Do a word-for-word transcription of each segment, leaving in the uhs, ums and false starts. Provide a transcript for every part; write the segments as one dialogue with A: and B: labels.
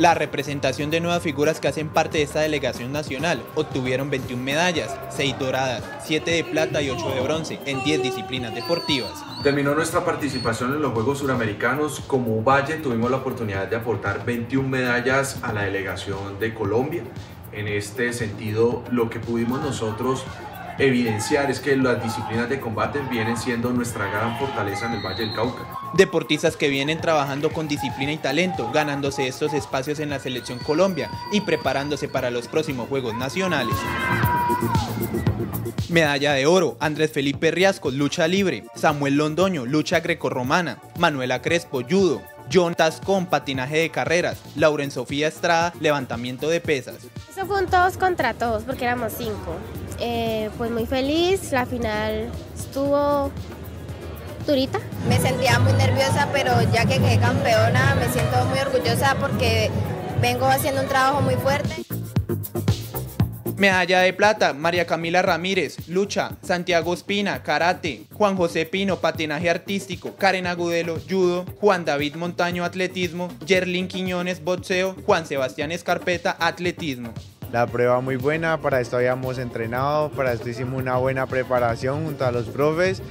A: La representación de nuevas figuras que hacen parte de esta delegación nacional obtuvieron veintiuna medallas, seis doradas, siete de plata y ocho de bronce en diez disciplinas deportivas.
B: Terminó nuestra participación en los Juegos Suramericanos. Como Valle tuvimos la oportunidad de aportar veintiuna medallas a la delegación de Colombia. En este sentido, lo que pudimos nosotros evidenciar es que las disciplinas de combate vienen siendo nuestra gran fortaleza en el Valle del Cauca.
A: Deportistas que vienen trabajando con disciplina y talento, ganándose estos espacios en la Selección Colombia y preparándose para los próximos Juegos Nacionales. Medalla de oro, Andrés Felipe Riascos, lucha libre, Samuel Londoño, lucha grecorromana, Manuela Crespo, judo, John Tascón, patinaje de carreras, Lauren Sofía Estrada, levantamiento de pesas.
C: Eso fue un todos contra todos porque éramos cinco. Eh, pues muy feliz, la final estuvo durita.
D: Me sentía muy nerviosa, pero ya que quedé campeona me siento muy orgullosa porque vengo haciendo un trabajo muy fuerte.
A: Medalla de plata, María Camila Ramírez, lucha, Santiago Espina, karate, Juan José Pino, patinaje artístico, Karen Agudelo, judo, Juan David Montaño, atletismo, Yerlin Quiñones, boxeo, Juan Sebastián Escarpeta, atletismo.
E: La prueba muy buena, para esto habíamos entrenado, para esto hicimos una buena preparación junto a los profes.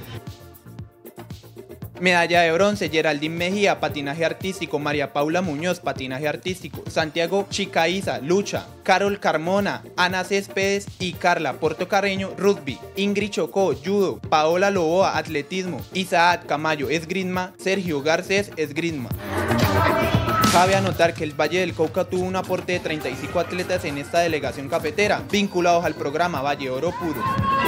A: Medalla de bronce, Geraldine Mejía, patinaje artístico, María Paula Muñoz, patinaje artístico, Santiago Chicaiza, lucha, Carol Carmona, Ana Céspedes y Carla Portocarreño, rugby, Ingrid Chocó, judo, Paola Loboa, atletismo, Isaac Camayo, esgrima, Sergio Garcés, esgrima. Cabe anotar que el Valle del Cauca tuvo un aporte de treinta y cinco atletas en esta delegación cafetera, vinculados al programa Valle Oro Puro.